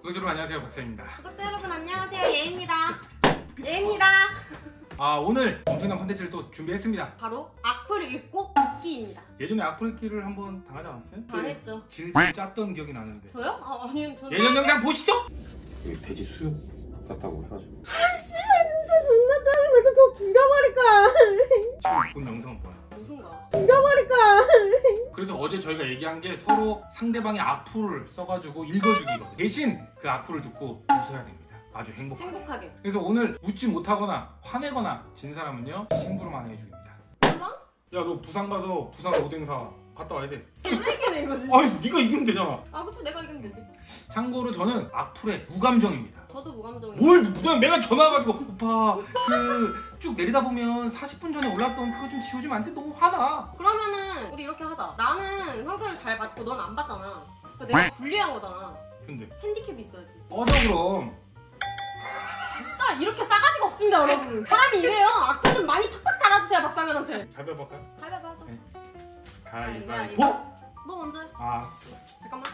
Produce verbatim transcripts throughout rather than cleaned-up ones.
구독자 여러분 안녕하세요, 박사입니다. 구독자 여러분 안녕하세요, 예입니다. 예입니다. 아, 오늘 엄청난 컨텐츠를 또 준비했습니다. 바로 악플 읽고 듣기입니다. 예전에 악플 읽기를 한번 당하지 않았어요? 당했죠. 질질 짰던 기억이 나는데. 저요? 아, 아니요, 저는 예전 영상 보시죠? 여기 돼지 수육 같다고 해가지고. 아, 씨발 진짜 존나 짜증나. 저 죽여버릴 거야. 지금 본 영상은 뭐야? 무슨 거? 죽여버릴 거야. 그래서 어제 저희가 얘기한 게 서로 상대방의 악플을 써가지고 읽어주기거든요. 대신 그 악플을 듣고 웃어야 됩니다. 아주 행복하게. 행복하게. 그래서 오늘 웃지 못하거나 화내거나 진 사람은요, 심부름 해줍니다. 설마? 야, 너 부산 가서 부산 오뎅사 갔다 와야 돼. 쓰레기네 이거 진짜. 아니, 네가 이기면 되잖아. 아, 그치, 내가 이기면 되지. 참고로 저는 악플에 무감정입니다. 저도 무감정이에요. 뭘 무감? 내가 전화 와가지고 오빠 그 쭉 내리다 보면 사십 분 전에 올랐던 그거 좀 지워주면 안 돼? 너무 화나. 그러면은 우리 이렇게 하자. 나는 형들을 잘 받고 넌 안 받잖아. 그러니까 내가 불리한 거잖아. 근데 핸디캡이 있어야지. 꺼져 그럼. 싸! 이렇게 싸가지가 없습니다, 여러분. 사람이 이래요. 악플 좀 많이 팍팍 달아주세요, 박상현한테. 가위바위보 할까요? 가위바위보 하자. 네. 가위바위보. 가위바위보. 너 먼저 해. 아, 알았어. 잠깐만.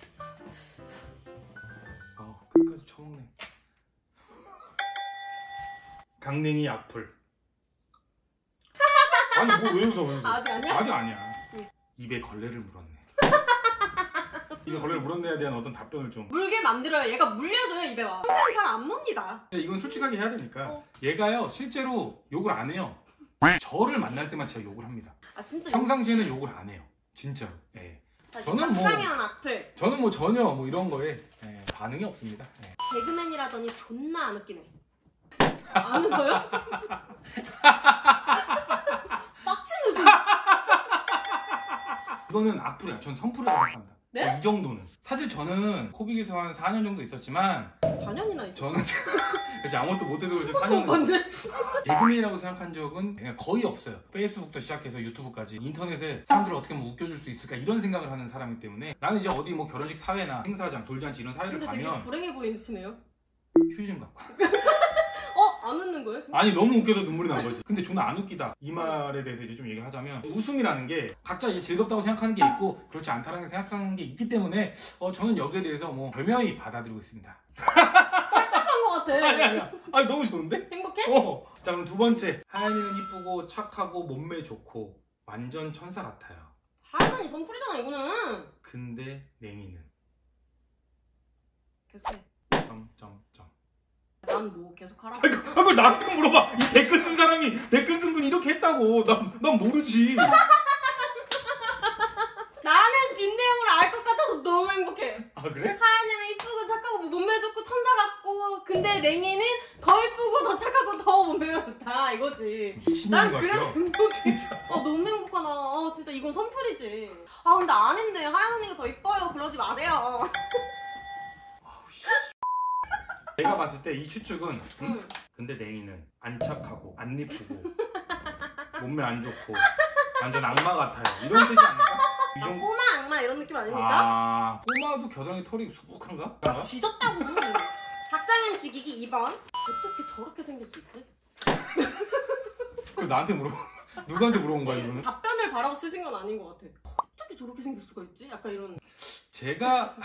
어, 끝까지 처먹네. 강냉이 악플. 아니 뭐 왜 웃어? 왜 웃어? 아직 아니야? 아직 아니야. 응. 입에 걸레를 물었네. 입에 걸레를 물었네에 대한 어떤 답변을 좀. 물게 만들어야 얘가 물려줘야 입에 와. 평소엔 잘 안 놉니다. 이건 솔직하게 해야 되니까. 어. 얘가요 실제로 욕을 안 해요. 저를 만날 때만 제가 욕을 합니다. 아 진짜. 평상시에는 욕을 안 해요. 진짜로. 예. 저는 뭐- 박상현 악플. 저는 뭐 전혀 뭐 이런 거에 예, 반응이 없습니다. 예. 개그맨이라더니 존나 안 웃기네. 안 웃어요? 빡친 웃음. 이거는 악플이야. 전 선플이라고 생각합니다. 네? 이 정도는. 사실 저는 코빅에서 한 사 년 정도 있었지만 사 년이나 있어. 저는 그래서 아무것도 못해도 그렇지 사 년은 뭔데? 개그맨이라고 생각한 적은 그냥 거의 없어요. 페이스북부터 시작해서 유튜브까지 인터넷에 사람들을 어떻게 하면 웃겨줄 수 있을까 이런 생각을 하는 사람이기 때문에 나는 이제 어디 뭐 결혼식 사회나 행사장, 돌잔치 이런 사회를 근데 되게 가면 불행해 보이시네요. 휴지 좀 갖고 와. 어? 안 웃는 거예요? 아니 너무 웃겨서 눈물이 난 거지. 근데 저는 안 웃기다 이 말에 대해서 이제 좀 얘기를 하자면 웃음이라는 게 각자 이제 즐겁다고 생각하는 게 있고 그렇지 않다라는 생각하는 게 있기 때문에 어, 저는 여기에 대해서 뭐 겸허히 받아들이고 있습니다. 착각한 거 같아. 아니 아니야. 아니 너무 좋은데? 행복해? 어. 자 그럼 두 번째. 하연이는 이쁘고 착하고 몸매 좋고 완전 천사 같아요. 하연이 선풀이잖아 이거는. 근데 냉이는 계속해. 점점점. 난 뭐 계속 하라고. 아 그걸 나한테 물어봐. 이 댓글 쓴 사람이 댓글 쓴 분이 이렇게 했다고. 난, 난 모르지. 나는 뒷내용을 알 것 같아서 너무 행복해. 아 그래? 하연이는 이쁘고 착하고 뭐 몸매 좋고 천사 같고 근데 냉이는 더 이쁘고 더 착하고 더 몸매가 좋다 이거지. 난 미친년 그래서 같아요. 행복해. 진짜. 어 너무 행복하다. 어 진짜 이건 선풀이지. 아 근데 안 했네. 하연 언니가 더 이뻐요. 그러지 마세요. 내가 봤을 때 이 추측은 응? 응. 근데 냉이는 안 착하고 안 이쁘고 몸매 안 좋고 완전 악마 같아요 이런 뜻이 아닐까? 이 아, 정도? 꼬마 악마 이런 느낌 아닙니까? 아 꼬마도 겨드랑이 털이 수북한가? 아 지졌다고. 박상현 죽이기 이 번. 어떻게 저렇게 생길 수 있지? 그걸 나한테 물어봐. 누구한테 물어본 거야 이거는? 답변을 바라고 쓰신 건 아닌 것 같아. 어떻게 저렇게 생길 수가 있지? 약간 이런. 제가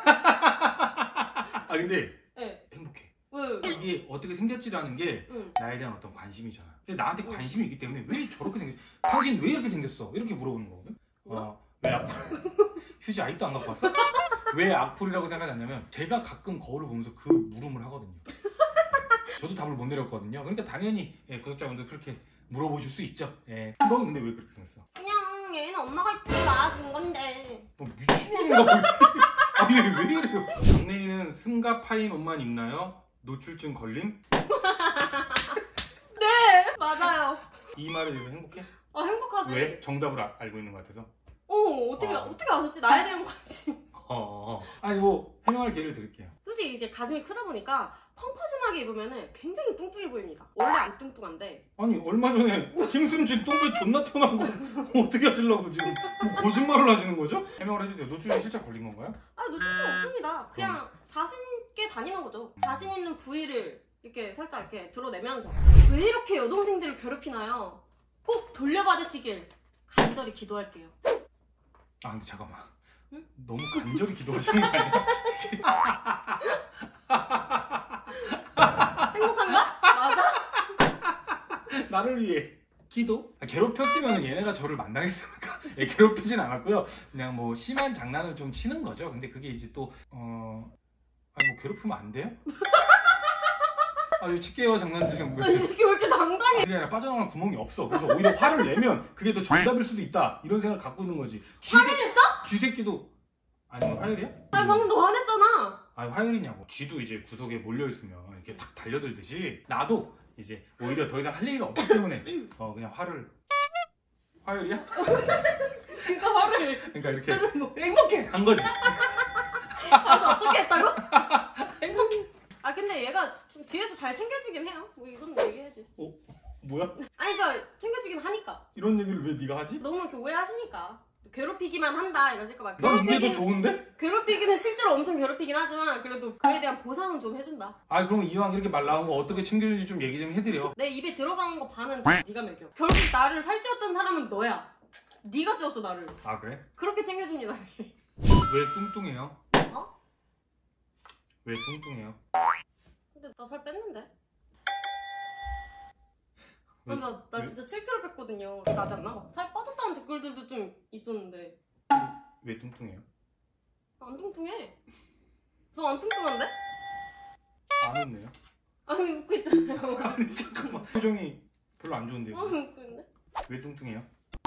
아 근데 네. 행복해. 왜? 이게 어떻게 생겼지라는 게 응. 나에 대한 어떤 관심이잖아. 근데 나한테 응. 관심이 있기 때문에 왜 저렇게 생겼? 당신 왜 이렇게 생겼어? 이렇게 물어보는 거거든. 어, 왜 악플? 휴지 아직도 안 갖고 왔어? 왜 악플이라고 생각하냐면 제가 가끔 거울을 보면서 그 물음을 하거든요. 저도 답을 못 내렸거든요. 그러니까 당연히 예, 구독자분들 그렇게 물어보실 수 있죠. 예. 넌 근데 왜 그렇게 생겼어? 그냥 얘는 엄마가 이쁘게 낳아준 건데. 너 미친년인가 봐. 아니 왜 이래요? 강냉이는 승가파인 옷만 입나요? 노출증 걸림? 네 맞아요. 이 말에 대해서 행복해? 아 행복하지. 왜? 정답을 아, 알고 있는 것 같아서? 어 어떻게 어. 어떻게 아셨지? 나에 대한 관심. 어, 어. 아니 뭐 해명할 기회를 드릴게요. 솔직히 이제 가슴이 크다 보니까 펑퍼짐하게 입으면은 굉장히 뚱뚱해 보입니다. 원래 안 뚱뚱한데. 아니 얼마 전에 김순진 똥배 존나 튀어나온 거 어떻게 하시려고 지금 뭐 거짓말을 하시는 거죠? 해명을 해주세요. 노출증 실제 걸린 건가요? 아 노출증 없습니다. 그냥 자신 있게 다니는 거죠. 자신 있는 부위를 이렇게 살짝 이렇게 드러내면서 왜 이렇게 여동생들을 괴롭히나요? 꼭 돌려받으시길 간절히 기도할게요. 아 근데 잠깐만. 응? 너무 간절히 기도하시는 거 아니야? 딸을 위해 기도? 아, 괴롭혔으면 얘네가 저를 만나겠습니까? 예, 괴롭히진 않았고요. 그냥 뭐 심한 장난을 좀 치는 거죠. 근데 그게 이제 또 어... 아니 뭐 괴롭히면 안 돼요? 아 이거 칠게요 장난 지금 왜 아니 이게 왜 이렇게 당당해? 그게 아니라 빠져나갈 구멍이 없어. 그래서 오히려 화를 내면 그게 더 정답일 수도 있다. 이런 생각을 갖고 있는 거지. 쥐, 화를 냈어? 쥐새끼도 아니면 화요일이야? 아니 방금 너 화냈잖아. 아니 화요일이냐고. 쥐도 이제 구석에 몰려있으면 이렇게 탁 달려들듯이 나도 이제 오히려 더 이상 할 얘기가 없기 때문에 어 그냥 화를 화요일이야? 그러니까 화를 그러니까 이렇게 화를 뭐 행복해 한 거지. 그래서 어떻게 했다고? 행복해. 아 근데 얘가 좀 뒤에서 잘 챙겨주긴 해요. 뭐 이건 얘기해야지. 어? 뭐야? 아니 그러니까 챙겨주긴 하니까. 이런 얘기를 왜 네가 하지? 너무 이렇게 오해하시니까. 괴롭히기만 한다 이러실까 봐. 난 이게 더 좋은데? 괴롭히기는 실제로 엄청 괴롭히긴 하지만 그래도 그에 대한 보상은 좀 해준다. 아 그럼 이왕 이렇게 말 나온 거 어떻게 챙겨주는지 좀 얘기 좀 해드려. 내 입에 들어가는 거 반은 다 네가 먹여. 결국 나를 살찌웠던 사람은 너야. 네가 찌웠어 나를. 아 그래? 그렇게 챙겨줍니다. 왜 뚱뚱해요? 어? 왜 뚱뚱해요? 근데 나 살 뺐는데. 왜? 아니, 나, 나 왜? 진짜 칠 킬로그램 뺐거든요. 나지 않나? 막 살 빠졌다는 댓글들도 좀 있었는데. 왜 뚱뚱해요? 안 뚱뚱해. 저 안 뚱뚱한데? 안 웃네요. 아니 웃고 있잖아요. 아니 잠깐만 표정이 별로 안 좋은데요. 아 웃고 있네. 왜 뚱뚱해요?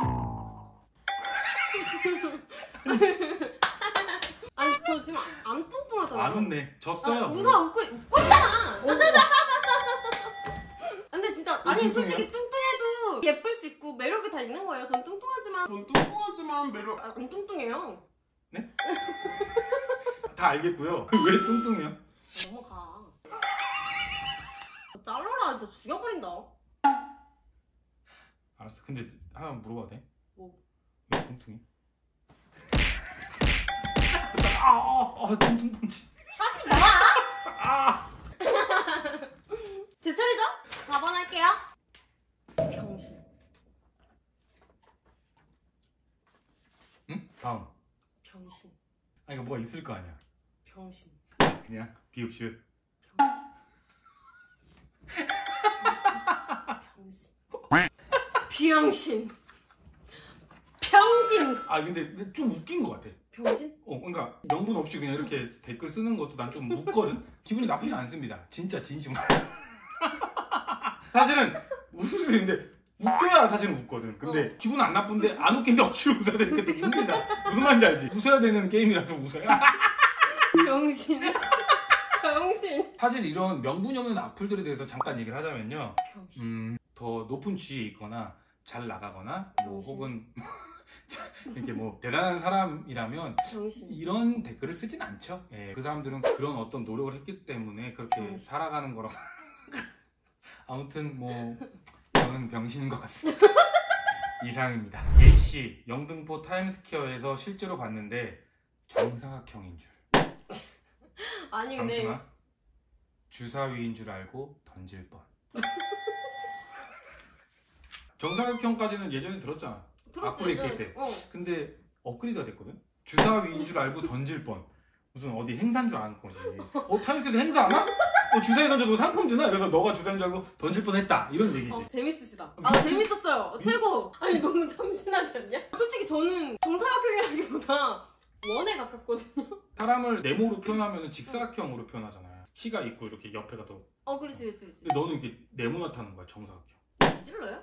아니 저 지금 안, 안 뚱뚱하잖아. 안 웃네. 졌어요. 아, 웃어 웃고 웃고 있잖아. 근데 진짜 아니 뚱뚱해요? 솔직히 뚱뚱해도 예쁠 수 있고 매력이 다 있는 거예요. 전 뚱뚱하지만 전 뚱뚱하지만 매력. 아, 안 뚱뚱해요. 다 알겠고요. 왜 뚱뚱해요? 넘어가. 잘라라 진짜 죽여버린다. 알았어. 근데 하나 물어봐도 돼? 뭐? 왜 뚱뚱해? 아, 아, 아, 뚱뚱뚱치. 하지 마. 아. 제 차례죠? 사 번 할게요. 병신. 응? 다음. 병신. 아 이거 뭐가 있을 거 아니야. 병신. 그냥 비읍슛. 병신. 병신. 병신. 아 근데 좀 웃긴 거 같아. 병신? 어, 그러니까 명분 없이 그냥 이렇게 댓글 쓰는 것도 난 좀 웃거든. 기분이 나쁘진 않습니다. 진짜 진심으로. 사실은 웃을 수 있는데 웃겨야 사실은 웃거든. 근데 기분 안 나쁜데 안 웃긴데 억지로 웃어야 되니까 되게 힘들다. 무슨 말인지 알지? 웃어야 되는 게임이라서 웃어요. 병신. 병신. 사실 이런 명분이 없는 악플들에 대해서 잠깐 얘기를 하자면요. 병신. 음, 더 높은 지위에 있거나 잘 나가거나 뭐 병신. 혹은 이렇게 뭐 대단한 사람이라면 병신. 이런 댓글을 쓰진 않죠. 예, 그 사람들은 그런 어떤 노력을 했기 때문에 그렇게 병신. 살아가는 거라고. 아무튼 뭐 저는 병신인 것 같습니다. 이상입니다. A씨 영등포 타임스퀘어에서 실제로 봤는데 정사각형인 줄. 아니 근데 잠시만. 주사위인 줄 알고 던질 뻔. 정사각형까지는 예전에 들었잖아. 들었지, 아쿠레이트 예전에. 때. 어. 근데 업그레이드가 됐거든? 주사위인 줄 알고 던질 뻔. 무슨 어디 행사인 줄 아는 거지. 어, 타임스퀘어 행사 안 와? 어, 주사위 던져도 상품 주나? 그래서 너가 주사인 줄 알고 던질 뻔 했다. 이런 얘기지. 어, 재밌으시다. 미- 아, 재밌었어요. 어, 최고. 아니, 너무 참신하지 않냐? 솔직히 저는 정사각형이라기보다 원에 가깝거든요. 사람을 네모로 표현하면 직사각형으로 표현하잖아요. 키가 있고 이렇게 옆에가 더. 어, 그렇지, 그렇지, 그렇지. 근데 너는 이렇게 네모 나타나는 거야, 정사각형. 찔러요?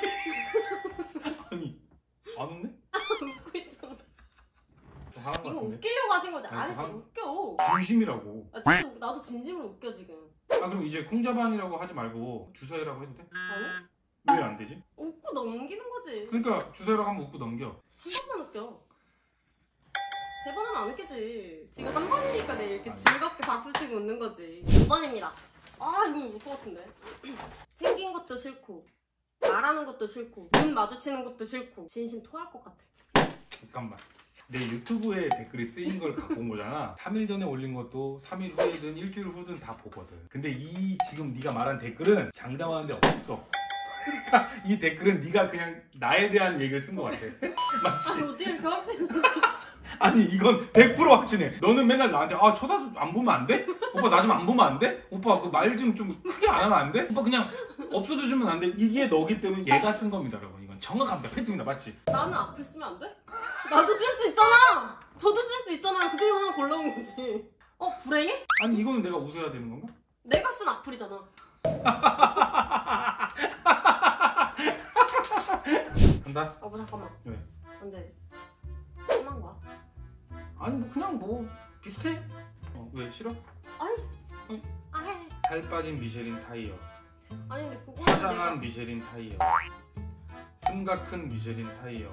아니, 안 웃네? 웃고 있잖아. 좀 화난 거 이거 같은데? 웃기려고 하신 거지? 아니, 아니, 한- 진짜 웃겨. 중심이라고. 아, 진짜 웃- 나도 진심으로 웃겨, 지금. 아, 그럼 이제 콩자반이라고 하지 말고 주사위라고 해도 돼? 아니? 왜 안 되지? 웃고 넘기는 거지. 그러니까 주사위라고 하면 웃고 넘겨. 한 번만 웃겨. 세 번은 안 웃기지. 지금 한 번이니까 내 이렇게 아니. 즐겁게 박수치고 웃는 거지. 오 번입니다. 아, 이거 울 것 같은데. 생긴 것도 싫고, 말하는 것도 싫고, 눈 마주치는 것도 싫고, 진심 토할 것 같아. 잠깐만. 내 유튜브에 댓글이 쓰인 걸 갖고 온 거잖아. 삼 일 전에 올린 것도 삼 일 후에든 일주일 후든 다 보거든. 근데 이 지금 네가 말한 댓글은 장담하는 데 없어. 그러니까 이 댓글은 네가 그냥 나에 대한 얘기를 쓴 것 같아. 아, 맞지? 어디 이렇게 확신이 아니 이건 백 퍼센트 확신해. 너는 맨날 나한테 아 쳐다도 안 보면 안 돼? 오빠 나 좀 안 보면 안 돼? 오빠 그 말 좀 좀 크게 안 하면 안 돼? 오빠 그냥 없어져 주면 안 돼? 이게 너기 때문에 얘가 쓴 겁니다 여러분. 이건 정확합니다. 팩트입니다. 맞지? 나는 악플 쓰면 안 돼? 나도 쓸 수 있잖아. 저도 쓸 수 있잖아요. 그 중에 하나 골라온 거지. 어 불행해? 아니 이거는 내가 웃어야 되는 건가? 내가 쓴 악플이잖아. 간다. 어, 뭐 잠깐만. 왜? 안 돼. 끝난 거야? 아니 뭐 그냥 뭐 비슷해. 어, 왜 싫어? 아니. 아 해. 해. 살 빠진 미쉐린 타이어. 아니 근데 그거 화장한 미쉐린 타이어. 심각한 미쉐린 타이어.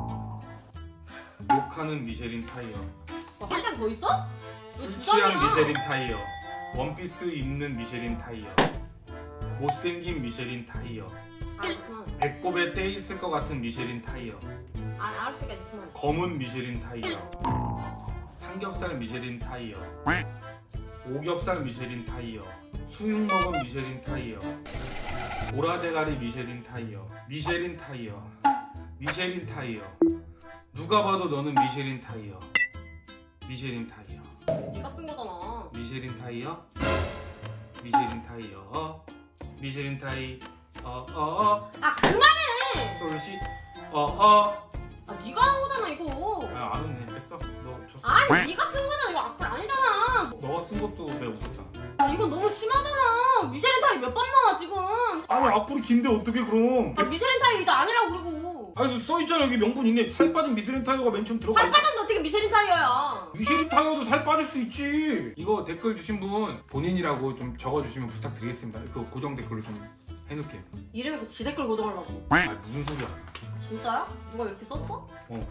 욕하는 미쉐린 타이어. 한 장 더 있어? 이거 두 취한 장이야. 미쉐린 타이어. 원피스 입는 미쉐린 타이어. 못생긴 미쉐린 타이어. 아 그만. 배꼽에 때 있을 것 같은 미쉐린 타이어. 아 알았으니까 이제 그만. 검은 미쉐린 타이어. 삼겹살 미쉐린 타이어. 오겹살 미쉐린 타이어. 수육 먹은 미쉐린 타이어. 오라대가리 미쉐린 타이어. 미쉐린 타이어. 미쉐린 타이어. 누가 봐도 너는 미쉐린 타이어. 미쉐린 타이어. 네가 쓴 거잖아. 미쉐린 타이어. 미쉐린 타이어. 미쉐린 타이. 어어어. 아 그만해. 솔시. 어어. 아 네가 한 거잖아 이거. 아, 안 웃네. 됐어. 너 쳤어. 아니 네가 쓴 거잖아. 이거 악플 아니잖아. 너가 쓴 것도 내가 웃었잖아. 아 이건 너무 심하잖아. 미쉐린 타임 몇 번 나와 지금. 아니 앞으로 긴데 어떻게 그럼? 아 미쉐린 타임 이제 아니라고 그러고. 아니 써있잖아 여기 명분 있네. 살 빠진 미쉐린 타이어가 맨 처음 들어가. 살 빠졌는데 어떻게 미쉐린 타이어야? 미쉐린 타이어도 살 빠질 수 있지. 이거 댓글 주신 분 본인이라고 좀 적어주시면 부탁드리겠습니다. 그 고정 댓글로 좀 해놓을게요. 이름에 그 지 댓글 고정하려고. 아 무슨 소리야? 진짜야? 누가 이렇게 썼어? 어.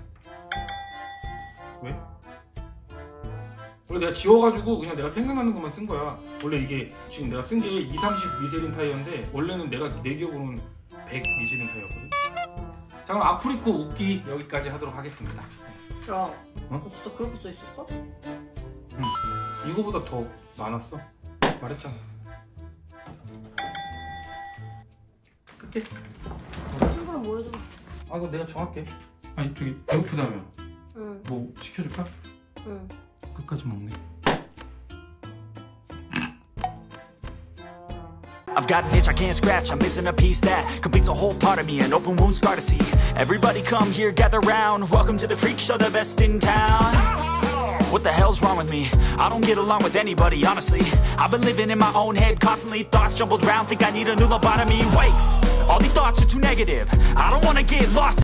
왜? 원래 내가 지워가지고 그냥 내가 생각나는 것만 쓴 거야. 원래 이게 지금 내가 쓴 게 이백, 삼십 미쉐린 타이어인데 원래는 내가 내 기억으로는 백 미쉐린 타이어거든. 자 그럼 아프리코 웃기 여기까지 하도록 하겠습니다. 야, 어? 너 진짜 그렇게 써 있었어? 응. 이거보다 더 많았어. 말했잖아. 끝게. 친구랑 뭐 해줘? 아 이거 내가 정할게. 아니 저기 배고프다며. 응, 뭐 시켜줄까? 응. 끝까지 먹네. I've got an itch I can't scratch, I'm missing a piece that completes a whole part of me, an open wound scar to see. Everybody come here, gather round, welcome to the freak show, the best in town. What the hell's wrong with me? I don't get along with anybody, honestly. I've been living in my own head constantly, thoughts jumbled round, think I need a new lobotomy. Wait, all these thoughts are too negative, I don't wanna get lost.